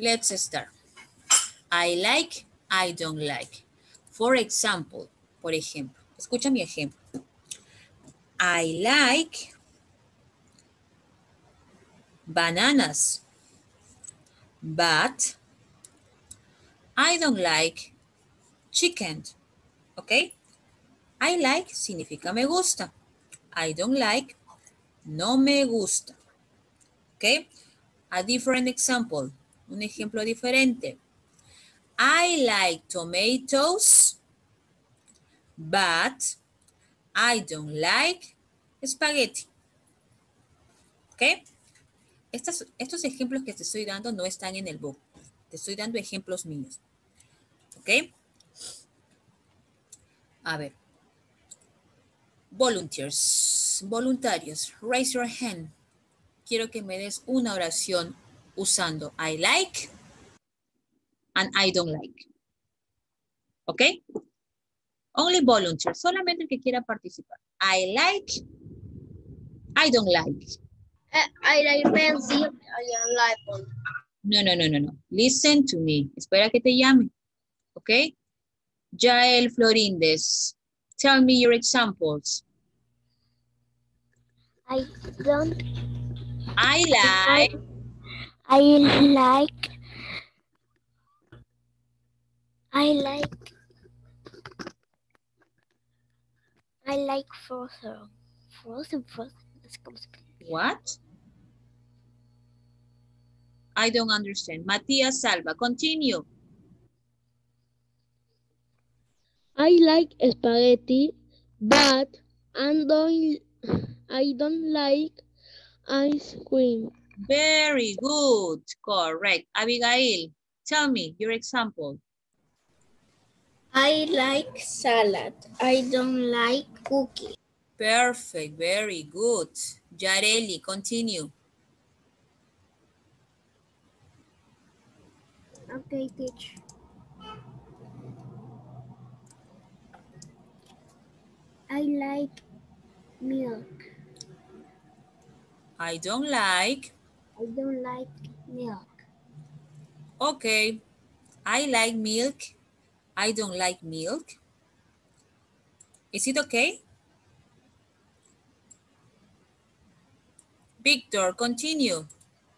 Let's start. I like, I don't like. For example, por ejemplo, escucha mi ejemplo. I like bananas, but I don't like chicken. ¿Ok? I like significa me gusta. I don't like, no me gusta. ¿Ok? A different example. Un ejemplo diferente. I like tomatoes, but I don't like spaghetti. ¿Ok? Estos ejemplos que te estoy dando no están en el book. Te estoy dando ejemplos míos. ¿Ok? A ver. Volunteers. Voluntarios. Raise your hand. Quiero que me des una oración usando I like and I don't like. ¿Ok? Only volunteers. Solamente el que quiera participar. I like. I don't like. I like pencil. I don't like ball. No. Listen to me. Espera que te llame. ¿Ok? Yael Florindes. Tell me your examples. I don't. I like. I like. I like. I like frozen. Frozen. Es como se... What? I don't understand. Matías Salva. Continue. I like spaghetti, but I don't like ice cream. Very good. Correct. Abigail, tell me your example. I like salad. I don't like cookies. Perfect. Very good. Yareli, continue. Okay, teacher. I like milk. I don't like. I don't like milk. Okay. I like milk. I don't like milk. Is it okay? Victor, continue.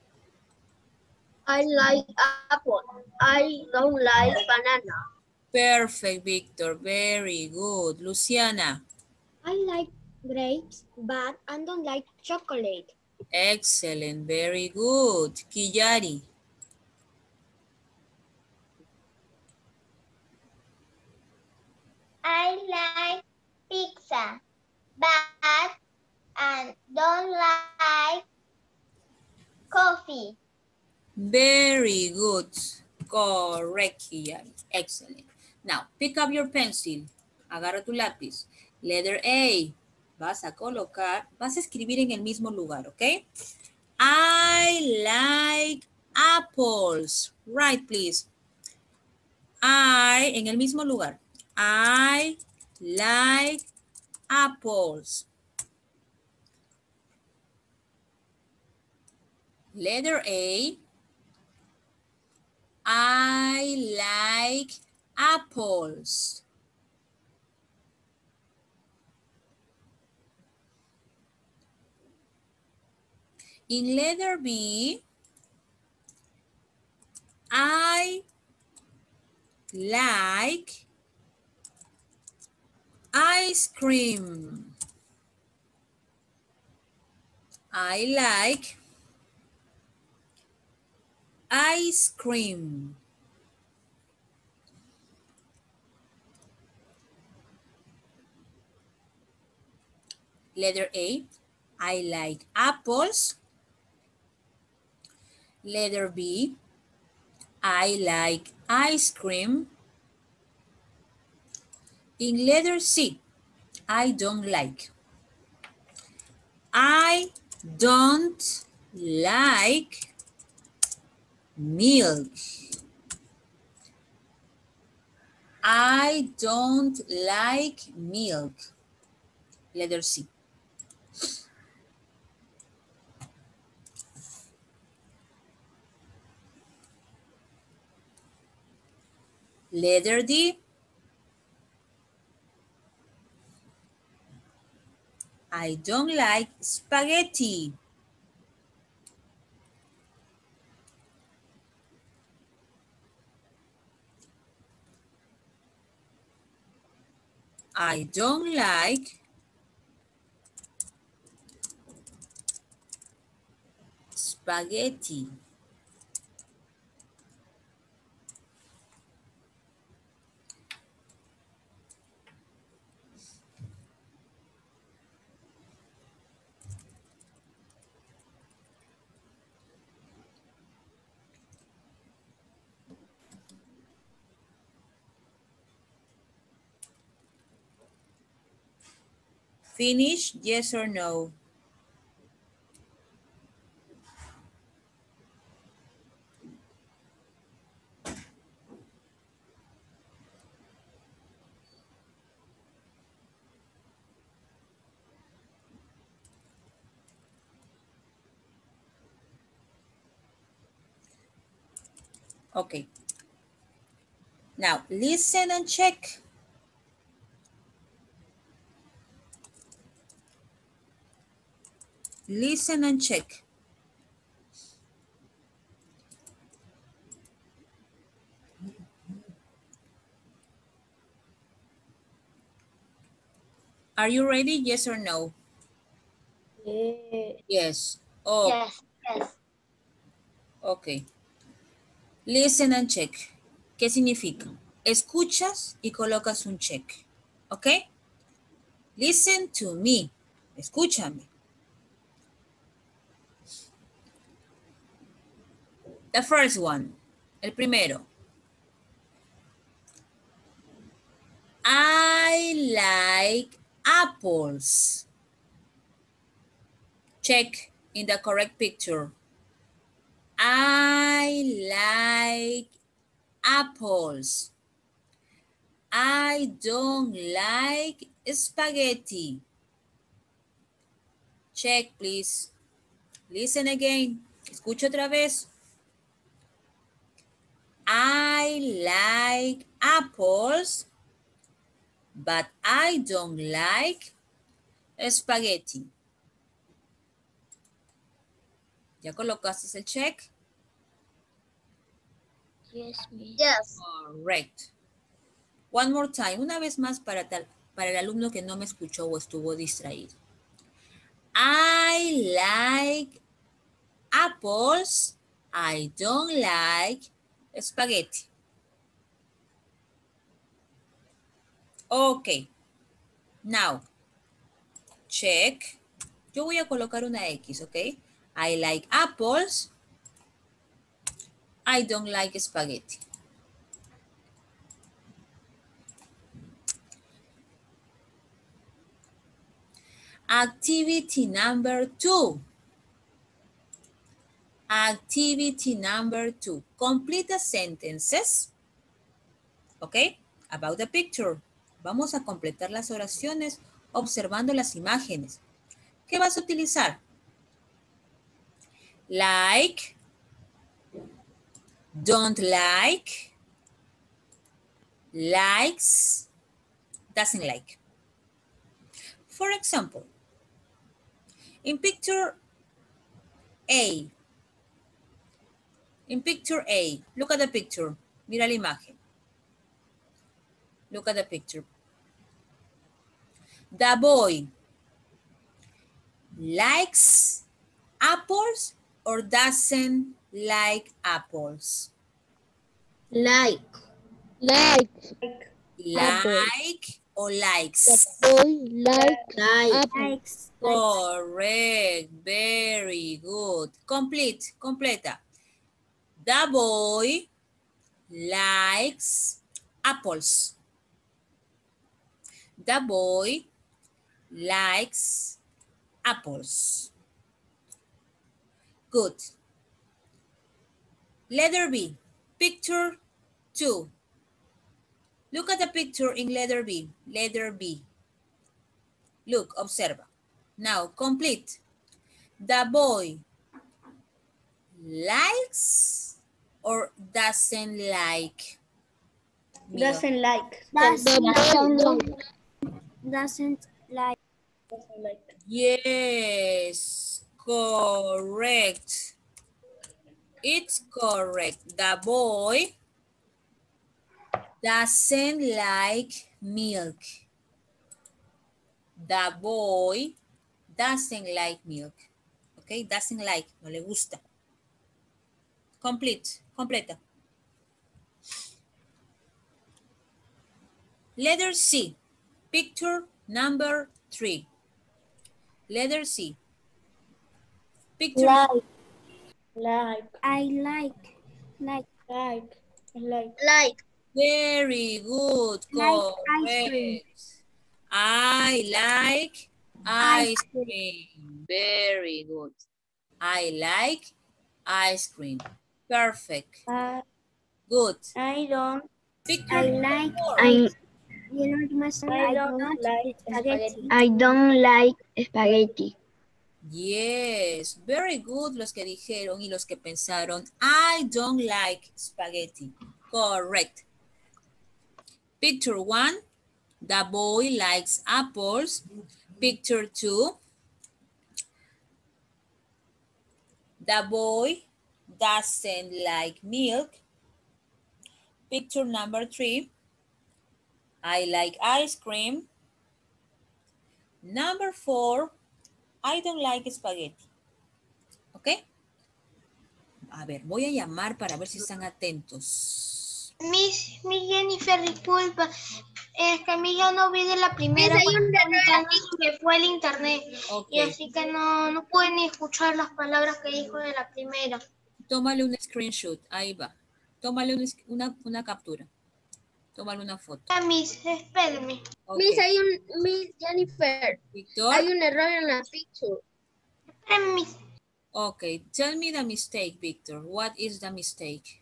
I like apple. I don't like banana. Perfect, Victor. Very good. Luciana. I like grapes, but I don't like chocolate. Excellent. Very good. Kiyari. I like pizza, but I don't like coffee. Very good. Correct, Kiyari. Excellent. Now, pick up your pencil. Agarra tu lápiz. Letter A. Vas a colocar, vas a escribir en el mismo lugar, ¿ok? I like apples. Right, please. En el mismo lugar. I like apples. Letter A. I like apples. In letter B, I like ice cream. I like ice cream. Letter A, I like apples. Letter B, I like ice cream. In letter C, I don't like. I don't like milk. I don't like milk. Letter C. Letter D. I don't like spaghetti. I don't like spaghetti. Finish, yes or no? Okay. Now, listen and check. Listen and check. Are you ready? Yes or no? Yes. Oh, Yes, yes. ok. Listen and check. ¿Qué significa? Escuchas y colocas un check. ¿Ok? Listen to me. Escúchame. The first one. El primero. I like apples. Check in the correct picture. I like apples. I don't like spaghetti. Check, please. Listen again. Escucha otra vez. I like apples, but I don't like spaghetti. ¿Ya colocaste el check? Yes, miss. Yes. Correct. One more time. Una vez más para el alumno que no me escuchó o estuvo distraído. I like apples. I don't like spaghetti. Ok. Now, check. Yo voy a colocar una X, ¿ok? I like apples. I don't like spaghetti. Activity number 2. Activity number 2. Complete the sentences. ¿Ok? About the picture. Vamos a completar las oraciones observando las imágenes. ¿Qué vas a utilizar? Like, don't like, likes, doesn't like. For example, in picture A, look at the picture. Mira la imagen. Look at the picture. The boy likes apples or doesn't like apples? Like. Like apple. Like or likes? The boy likes apple. Likes. Correct. Very good. Completa. The boy likes apples. The boy likes apples. Good. Letter B. Picture 2. Look at the picture in letter B. Letter B. Look, observa. Now, complete. The boy likes or doesn't like? milk. Doesn't like. Doesn't like. Yes, correct. It's correct. The boy doesn't like milk. The boy doesn't like milk. Okay, doesn't like, no le gusta. Completa. Letter C, picture number 3. Letter C. Picture. Like. Very good. Correct. I like ice cream. Very good. I like ice cream. Perfect. Good. I don't. Picture like. four. I don't like spaghetti. I don't like spaghetti. Yes, very good los que dijeron y los que pensaron, I don't like spaghetti. Correct. Picture 1, the boy likes apples. Picture 2, the boy doesn't like milk. Picture number 3, I like ice cream. Number 4, I don't like spaghetti. ¿Ok? A ver, voy a llamar para ver si están atentos. Miss Jennifer, disculpa. Es que a mí ya no vi de la primera. Miss, hay un error Se me fue el internet. Ok. Y así que no pude ni escuchar las palabras que dijo de la primera. Tómale un screenshot, ahí va. Tómale una captura. Tómale una foto. Miss, espérame. Okay. Miss Jennifer. Víctor. Hay un error en la picture. Espérame, Miss. Okay, tell me the mistake, Victor. What is the mistake?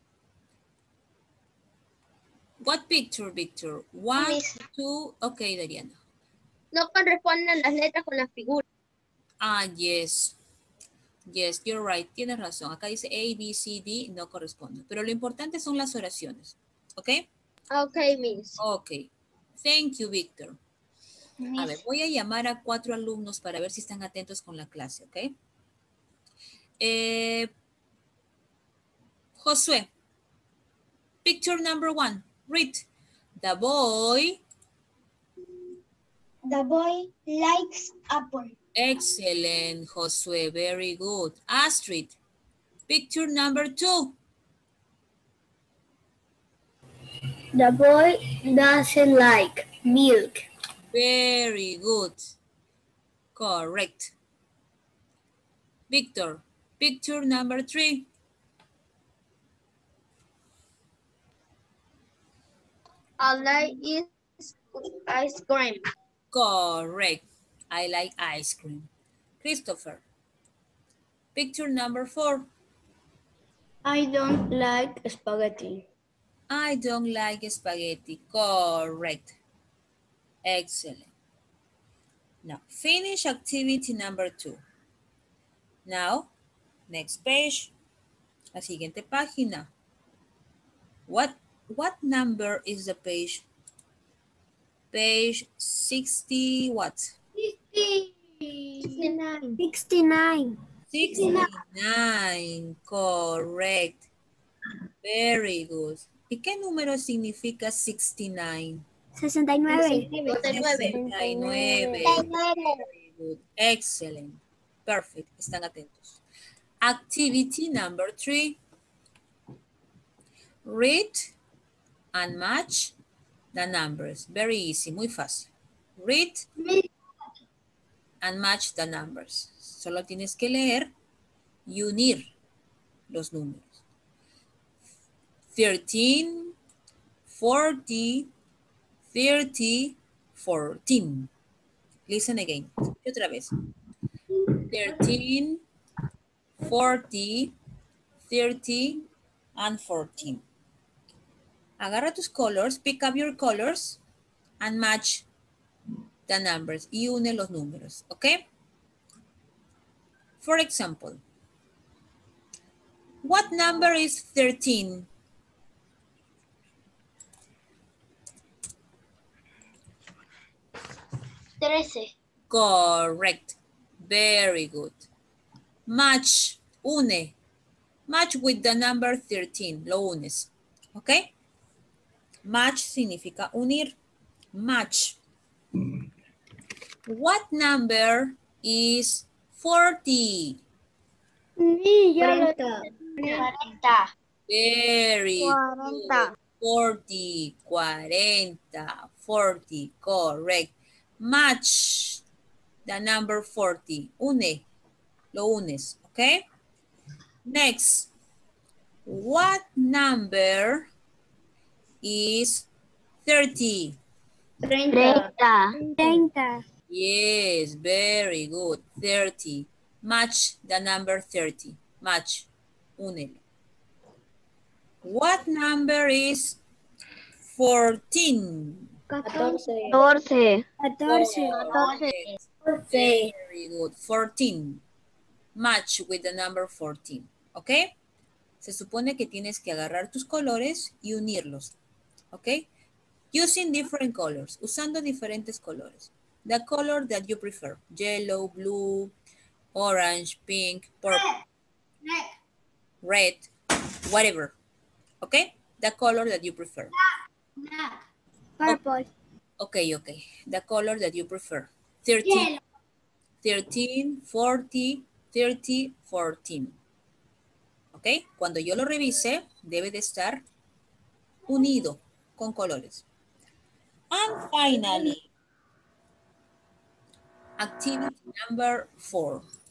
What picture, Victor? 1, Miss. 2, okay, Dariana. No corresponden las letras con las figuras. Ah, yes. Yes, you're right. Tienes razón. Acá dice A, B, C, D, no corresponde. Pero lo importante son las oraciones. ¿Ok? Ok, Miss. Ok. Thank you, Victor. Miss. A ver, voy a llamar a 4 alumnos para ver si están atentos con la clase, ¿ok? Josué. Picture number 1. Read. The boy. The boy likes apple. Excellent, Josué. Very good. Astrid. Picture number 2. The boy doesn't like milk. Very good. Correct. Victor. Picture number 3. I like ice cream. Correct. I like ice cream. Christopher. Picture number 4. I don't like spaghetti. I don't like spaghetti. Correct. Excellent. Now, finish activity number 2. Now, next page. La siguiente página. What number is the page? Page 60 what? 69. 69. Correct. Very good. ¿Y qué número significa 69? 69. 69. Very good. Excellent. Perfect. Están atentos. Activity number 3. Read and match the numbers. Very easy. Muy fácil. Read and match the numbers. Solo tienes que leer y unir los números. 13, 40, 30, 14. Listen again. Y otra vez. 13, 40, 30, and 14. Agarra tus colors, pick up your colors, and match the numbers. Y une los números, ¿ok? For example, what number is 13? 13. Correct. Very good. Match, une. Match with the number 13, lo unes. ¿Ok? Match significa unir. Match. What number is 40? Sí, yo lo 40. Very good. 40. 40, 40, correct. Match the number 40. Une, lo unes, ¿ok? Next, what number is 30? 30. 30. Yes, very good. 30. Match the number 30. Match. Únelo. What number is 14? 14. 14. 14. Correct. Very good. 14. Match with the number 14. ¿Ok? Se supone que tienes que agarrar tus colores y unirlos. ¿Ok? Using different colors. Usando diferentes colores. The color that you prefer. Yellow, blue, orange, pink, purple, red, whatever. Okay? The color that you prefer. Purple. Okay. The color that you prefer. 13, 13, 40, 30, 14. Ok? Cuando yo lo revise, debe de estar unido con colores. And finally, activity number 4.